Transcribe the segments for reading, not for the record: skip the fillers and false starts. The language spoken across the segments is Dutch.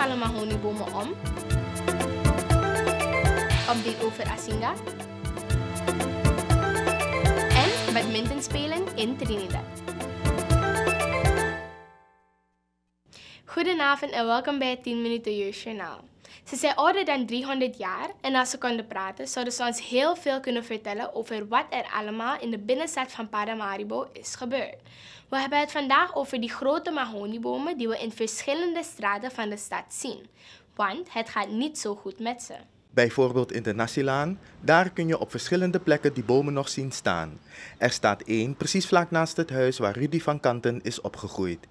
vallen mahoniebomen om? Update over Asinga. En badminton spelen in Trinidad. Goedenavond en welkom bij het 10 minuten jeugdjournaal. Ze zijn ouder dan 300 jaar en als ze konden praten, zouden ze ons heel veel kunnen vertellen over wat er allemaal in de binnenstad van Paramaribo is gebeurd. We hebben het vandaag over die grote mahoniebomen die we in verschillende straten van de stad zien. Want het gaat niet zo goed met ze. Bijvoorbeeld in de Nasilaan, daar kun je op verschillende plekken die bomen nog zien staan. Er staat één precies vlak naast het huis waar Rudy van Kanten is opgegroeid.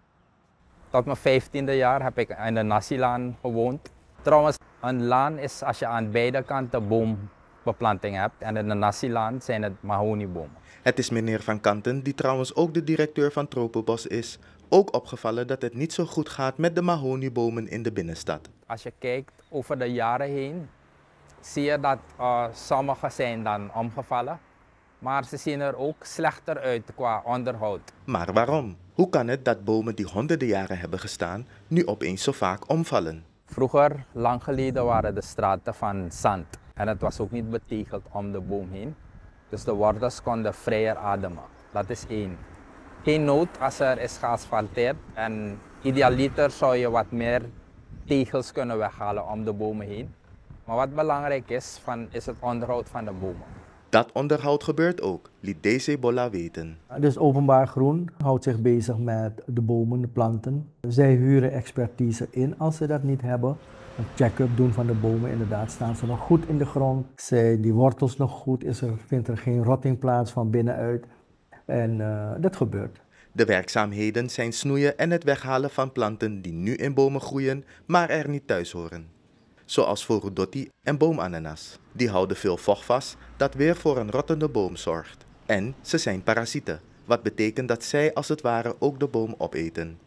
Tot mijn 15e jaar heb ik in de Nasilaan gewoond. Trouwens, een laan is als je aan beide kanten boombeplanting hebt. En in de Nasilaan zijn het mahoniebomen. Het is meneer Van Kanten, die trouwens ook de directeur van Tropenbos is, ook opgevallen dat het niet zo goed gaat met de mahoniebomen in de binnenstad. Als je kijkt over de jaren heen, zie je dat sommige zijn dan omgevallen. Maar ze zien er ook slechter uit qua onderhoud. Maar waarom? Hoe kan het dat bomen die honderden jaren hebben gestaan, nu opeens zo vaak omvallen? Vroeger, lang geleden, waren de straten van zand. En het was ook niet betegeld om de boom heen. Dus de wortels konden vrijer ademen. Dat is één. Geen nood als er is geasfalteerd. En idealiter zou je wat meer tegels kunnen weghalen om de bomen heen. Maar wat belangrijk is, is het onderhoud van de bomen. Dat onderhoud gebeurt ook, liet DC Bolla weten. Dus Openbaar Groen houdt zich bezig met de bomen, de planten. Zij huren expertise in als ze dat niet hebben. Een check-up doen van de bomen, inderdaad, staan ze nog goed in de grond? Zijn die wortels nog goed? Vindt er geen rotting plaats van binnenuit? En dat gebeurt. De werkzaamheden zijn snoeien en het weghalen van planten die nu in bomen groeien, maar er niet thuis horen. Zoals Vorudotti en boomananas. Die houden veel vocht vast dat weer voor een rottende boom zorgt. En ze zijn parasieten, wat betekent dat zij als het ware ook de boom opeten.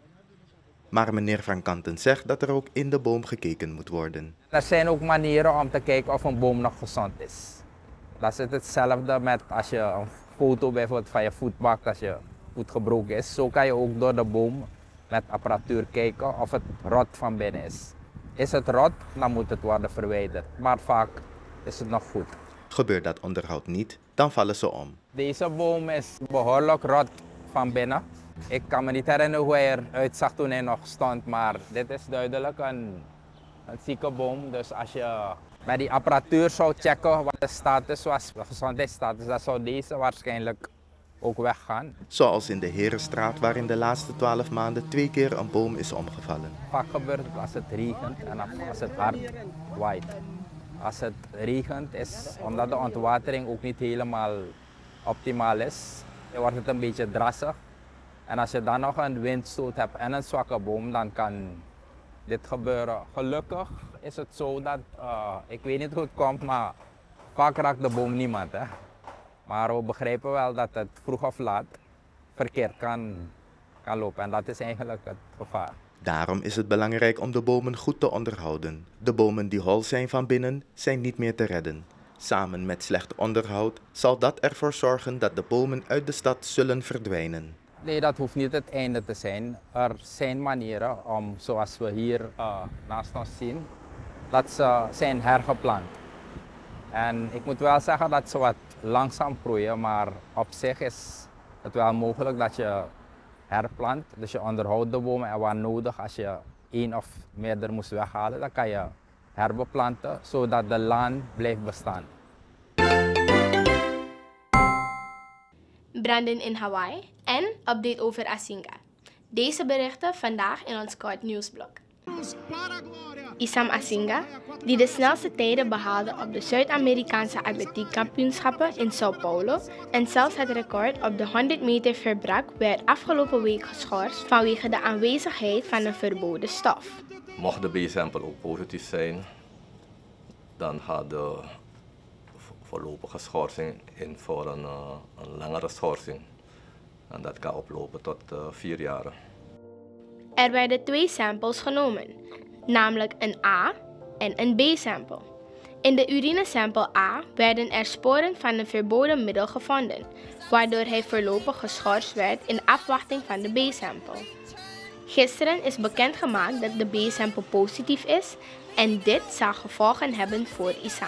Maar meneer Van Kanten zegt dat er ook in de boom gekeken moet worden. Er zijn ook manieren om te kijken of een boom nog gezond is. Dat is hetzelfde met als je een foto bijvoorbeeld van je voet maakt als je voet gebroken is. Zo kan je ook door de boom met apparatuur kijken of het rot van binnen is. Is het rot, dan moet het worden verwijderd. Maar vaak is het nog goed. Gebeurt dat onderhoud niet, dan vallen ze om. Deze boom is behoorlijk rot van binnen. Ik kan me niet herinneren hoe hij eruit zag toen hij nog stond, maar dit is duidelijk een zieke boom. Dus als je met die apparatuur zou checken wat de status was, de gezondheidsstatus, dan zou deze waarschijnlijk ook weggaan. Zoals in de Herenstraat, waar in de laatste 12 maanden 2 keer een boom is omgevallen. Vaak gebeurt het als het regent en als het hard waait. Als het regent is, omdat de ontwatering ook niet helemaal optimaal is, wordt het een beetje drassig. En als je dan nog een windstoot hebt en een zwakke boom, dan kan dit gebeuren. Gelukkig is het zo dat, ik weet niet hoe het komt, maar vaak raakt de boom niemand. Hè? Maar we begrijpen wel dat het vroeg of laat verkeerd kan lopen en dat is eigenlijk het gevaar. Daarom is het belangrijk om de bomen goed te onderhouden. De bomen die hol zijn van binnen zijn niet meer te redden. Samen met slecht onderhoud zal dat ervoor zorgen dat de bomen uit de stad zullen verdwijnen. Nee, dat hoeft niet het einde te zijn. Er zijn manieren om, zoals we hier naast ons zien, dat ze zijn hergeplant. En ik moet wel zeggen dat ze wat langzaam groeien, maar op zich is het wel mogelijk dat je herplant. Dus je onderhoudt de bomen en waar nodig, als je 1 of meerdere moest weghalen, dan kan je herbeplanten, zodat de laan blijft bestaan. Branden in Hawaii en update over Asinga. Deze berichten vandaag in ons kort nieuwsblok. Isam Asinga, die de snelste tijden behaalde op de Zuid-Amerikaanse atletiekkampioenschappen in Sao Paulo en zelfs het record op de 100 meter verbrak, werd afgelopen week geschorst vanwege de aanwezigheid van een verboden stof. Mocht de B-sample ook positief zijn, dan gaat de voorlopige schorsing in voor een langere schorsing. En dat kan oplopen tot 4 jaar. Er werden 2 samples genomen, namelijk een A- en een B-sample. In de urinesample A werden er sporen van een verboden middel gevonden, waardoor hij voorlopig geschorst werd in afwachting van de B-sample. Gisteren is bekendgemaakt dat de B-sample positief is en dit zal gevolgen hebben voor Isam.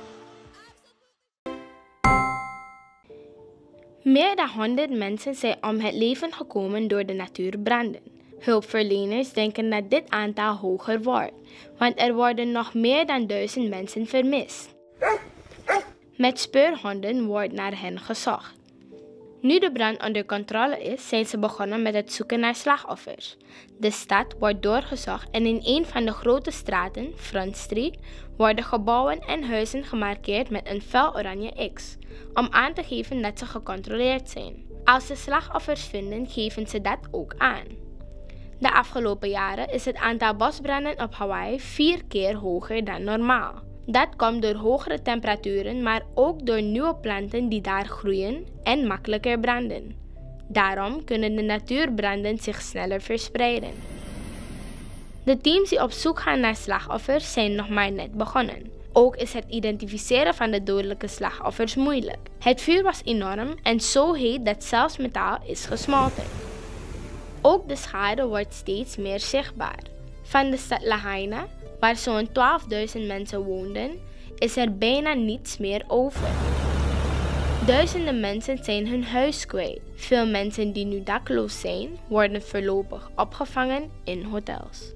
Meer dan 100 mensen zijn om het leven gekomen door de natuurbranden. Hulpverleners denken dat dit aantal hoger wordt, want er worden nog meer dan 1000 mensen vermist. Met speurhonden wordt naar hen gezocht. Nu de brand onder controle is, zijn ze begonnen met het zoeken naar slachtoffers. De stad wordt doorgezocht en in een van de grote straten, Front Street, worden gebouwen en huizen gemarkeerd met een fel oranje X, om aan te geven dat ze gecontroleerd zijn. Als ze slachtoffers vinden, geven ze dat ook aan. De afgelopen jaren is het aantal bosbranden op Hawaii 4 keer hoger dan normaal. Dat komt door hogere temperaturen, maar ook door nieuwe planten die daar groeien en makkelijker branden. Daarom kunnen de natuurbranden zich sneller verspreiden. De teams die op zoek gaan naar slachtoffers zijn nog maar net begonnen. Ook is het identificeren van de dodelijke slachtoffers moeilijk. Het vuur was enorm en zo heet dat zelfs metaal is gesmolten. Ook de schade wordt steeds meer zichtbaar. Van de stad Lahaina, waar zo'n 12.000 mensen woonden, is er bijna niets meer over. Duizenden mensen zijn hun huis kwijt. Veel mensen die nu dakloos zijn, worden voorlopig opgevangen in hotels.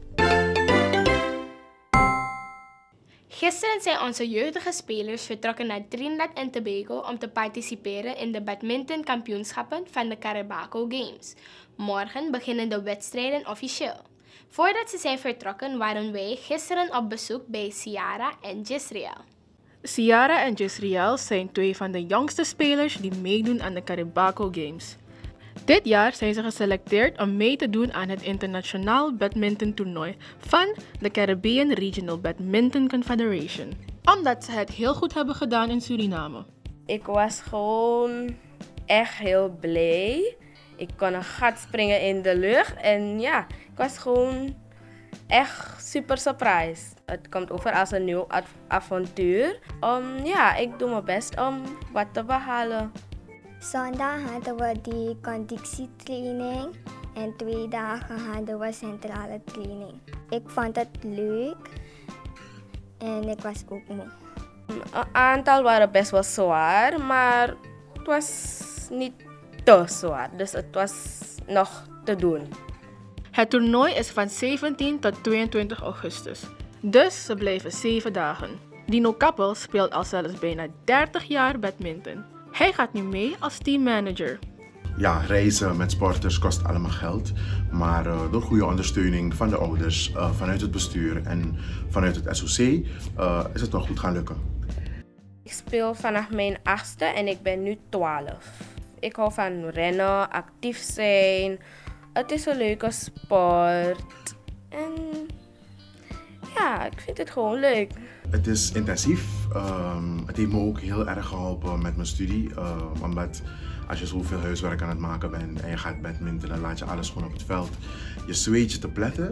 Gisteren zijn onze jeugdige spelers vertrokken naar Trinidad en Tobago om te participeren in de badmintonkampioenschappen van de Caribaco Games. Morgen beginnen de wedstrijden officieel. Voordat ze zijn vertrokken waren wij gisteren op bezoek bij Ciara en Jisriel. Ciara en Jisriel zijn 2 van de jongste spelers die meedoen aan de Caribaco Games. Dit jaar zijn ze geselecteerd om mee te doen aan het internationaal badmintontoernooi van de Caribbean Regional Badminton Confederation, omdat ze het heel goed hebben gedaan in Suriname. Ik was gewoon echt heel blij. Ik kon een gat springen in de lucht en ja, ik was gewoon echt super surprised. Het komt over als een nieuw avontuur. Ja, ik doe mijn best om wat te behalen. Zondag hadden we die conditietraining en 2 dagen hadden we centrale training. Ik vond het leuk en ik was ook moe. Een aantal waren best wel zwaar, maar het was niet te zwaar, dus het was nog te doen. Het toernooi is van 17 tot 22 augustus, dus ze blijven 7 dagen. Dino Kappel speelt al zelfs bijna 30 jaar badminton. Hij gaat nu mee als teammanager. Ja, reizen met sporters kost allemaal geld, maar door goede ondersteuning van de ouders, vanuit het bestuur en vanuit het SOC is het wel goed gaan lukken. Ik speel vanaf mijn 8e en ik ben nu 12. Ik hou van rennen, actief zijn. Het is een leuke sport. En ja, ik vind het gewoon leuk. Het is intensief. Het heeft me ook heel erg geholpen met mijn studie. Omdat als je zoveel huiswerk aan het maken bent en je gaat badminton, dan laat je alles gewoon op het veld. Je zweet je te pletter.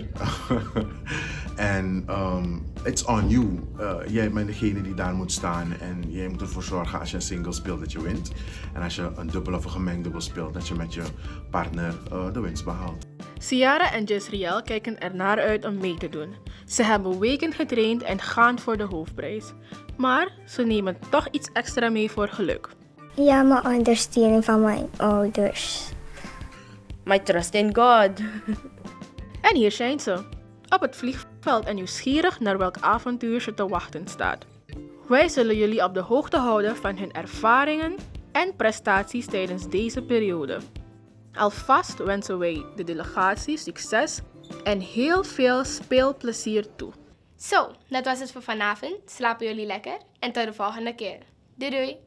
En it's on you. Jij bent degene die daar moet staan en jij moet ervoor zorgen als je een single speelt dat je wint. En als je een dubbel of een gemengd dubbel speelt dat je met je partner de winst behaalt. Ciara en Jisriel kijken er naar uit om mee te doen. Ze hebben weken getraind en gaan voor de hoofdprijs. Maar ze nemen toch iets extra mee voor geluk. Ja, mijn ondersteuning van mijn ouders. My trust in God. En hier zijn ze, op het vliegveld en nieuwsgierig naar welk avontuur ze te wachten staat. Wij zullen jullie op de hoogte houden van hun ervaringen en prestaties tijdens deze periode. Alvast wensen wij de delegatie succes en heel veel speelplezier toe. Zo, dat was het voor vanavond. Slapen jullie lekker en tot de volgende keer. Doei doei!